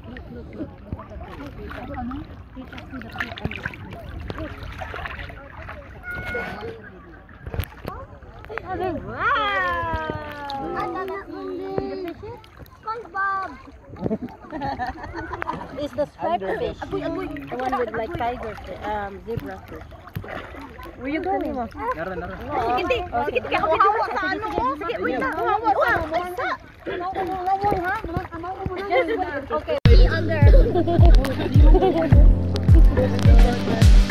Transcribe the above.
SpongeBob. Is the striped fish. The one with like tiger fish, zebra fish. Where you going mo? Nara. Hindi. Sige, kaya ako hawa sa ano. Sige, wait lang. Hawa sa ano. Okay. Under.